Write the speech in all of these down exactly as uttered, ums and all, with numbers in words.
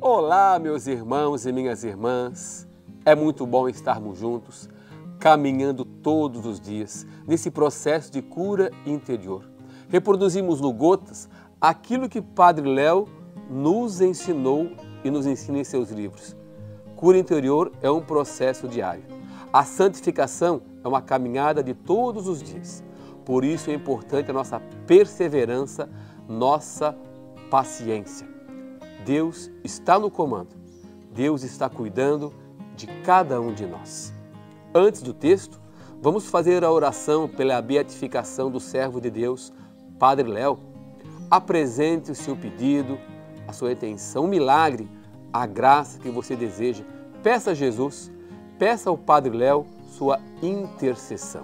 Olá, meus irmãos e minhas irmãs. É muito bom estarmos juntos, caminhando todos os dias nesse processo de cura interior. Reproduzimos no Gotas aquilo que Padre Léo nos ensinou e nos ensina em seus livros. Cura interior é um processo diário. A santificação é uma caminhada de todos os dias. Por isso é importante a nossa perseverança, nossa paciência. Deus está no comando. Deus está cuidando de cada um de nós. Antes do texto, vamos fazer a oração pela beatificação do servo de Deus, Padre Léo. Apresente o seu pedido, a sua intenção, um milagre, a graça que você deseja. Peça a Jesus, peça ao Padre Léo sua intercessão.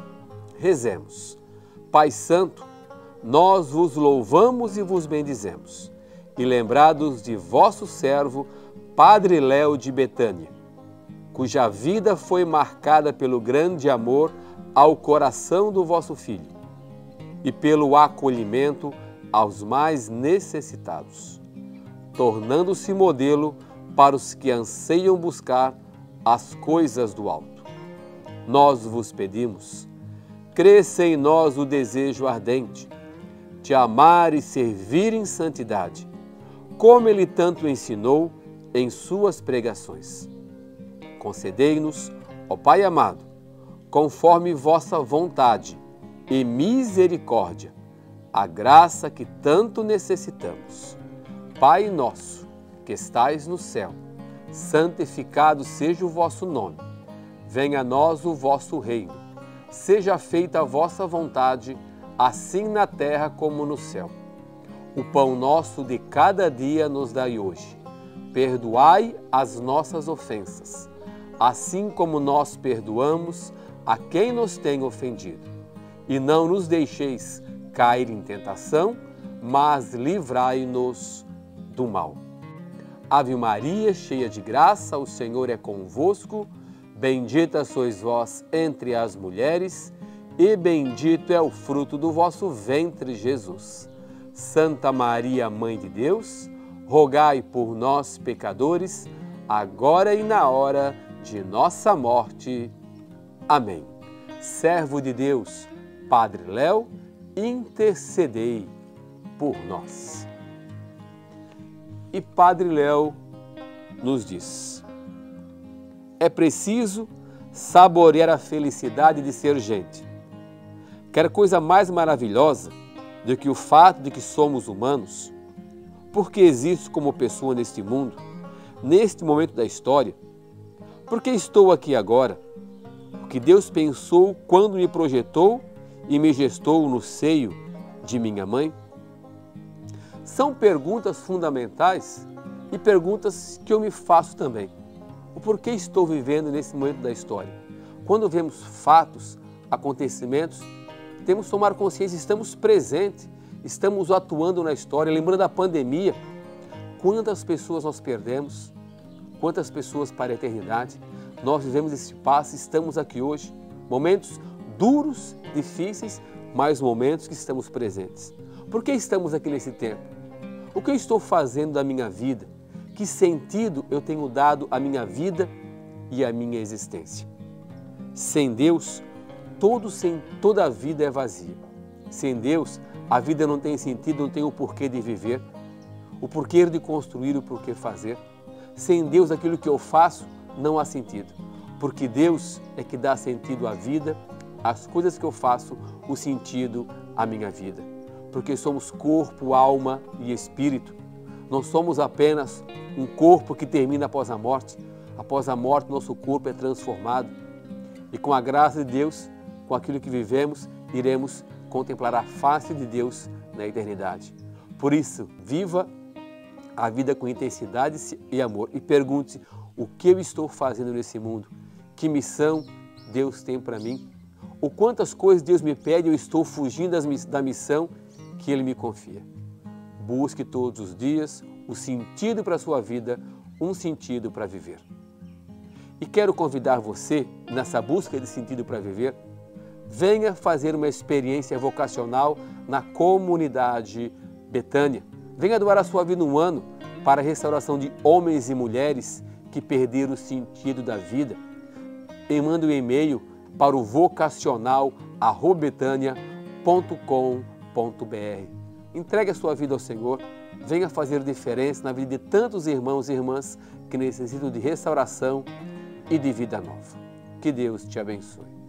Rezemos. Pai Santo, nós vos louvamos e vos bendizemos. E lembrados de vosso servo, Padre Léo de Betânia, cuja vida foi marcada pelo grande amor ao coração do vosso Filho e pelo acolhimento aos mais necessitados, tornando-se modelo para os que anseiam buscar as coisas do alto. Nós vos pedimos, cresça em nós o desejo ardente de amar e servir em santidade, como Ele tanto ensinou em suas pregações. Concedei-nos, ó Pai amado, conforme vossa vontade e misericórdia, a graça que tanto necessitamos. Pai nosso, que estais no céu, santificado seja o vosso nome. Venha a nós o vosso reino. Seja feita a vossa vontade, assim na terra como no céu. O pão nosso de cada dia nos dai hoje. Perdoai as nossas ofensas, assim como nós perdoamos a quem nos tem ofendido. E não nos deixeis cair em tentação, mas livrai-nos do mal. Ave Maria, cheia de graça, o Senhor é convosco. Bendita sois vós entre as mulheres, e bendito é o fruto do vosso ventre, Jesus. Santa Maria, Mãe de Deus, rogai por nós, pecadores, agora e na hora de nossa morte. Amém. Servo de Deus, Padre Léo, intercedei por nós. E Padre Léo nos diz: é preciso saborear a felicidade de ser gente. Quer coisa mais maravilhosa do que o fato de que somos humanos? Porque existo como pessoa neste mundo, neste momento da história? Porque estou aqui agora? O que Deus pensou quando me projetou e me gestou no seio de minha mãe? São perguntas fundamentais e perguntas que eu me faço também. O porquê estou vivendo nesse momento da história? Quando vemos fatos, acontecimentos, temos que tomar consciência, estamos presentes, estamos atuando na história. Lembrando da pandemia, quantas pessoas nós perdemos, quantas pessoas para a eternidade. Nós vivemos esse passo, estamos aqui hoje, momentos duros, difíceis, mas momentos que estamos presentes. Por que estamos aqui nesse tempo? O que eu estou fazendo da minha vida? Que sentido eu tenho dado à minha vida e à minha existência? Sem Deus, todo, sem, toda a vida é vazia. Sem Deus, a vida não tem sentido, não tem o porquê de viver, o porquê de construir, o porquê fazer. Sem Deus, aquilo que eu faço não há sentido, porque Deus é que dá sentido à vida, às coisas que eu faço, o sentido à minha vida. Porque somos corpo, alma e espírito. Não somos apenas um corpo que termina após a morte. Após a morte, nosso corpo é transformado. E com a graça de Deus, com aquilo que vivemos, iremos contemplar a face de Deus na eternidade. Por isso, viva a vida com intensidade e amor. E pergunte-se, o que eu estou fazendo nesse mundo? Que missão Deus tem para mim? Ou quantas coisas Deus me pede e eu estou fugindo da missão que Ele me confia? Busque todos os dias o sentido para a sua vida, um sentido para viver. E quero convidar você, nessa busca de sentido para viver, venha fazer uma experiência vocacional na comunidade Betânia. Venha doar a sua vida um ano para a restauração de homens e mulheres que perderam o sentido da vida, e manda um e-mail para o vocacional arroba betânia ponto com ponto br. Entregue a sua vida ao Senhor, venha fazer diferença na vida de tantos irmãos e irmãs que necessitam de restauração e de vida nova. Que Deus te abençoe.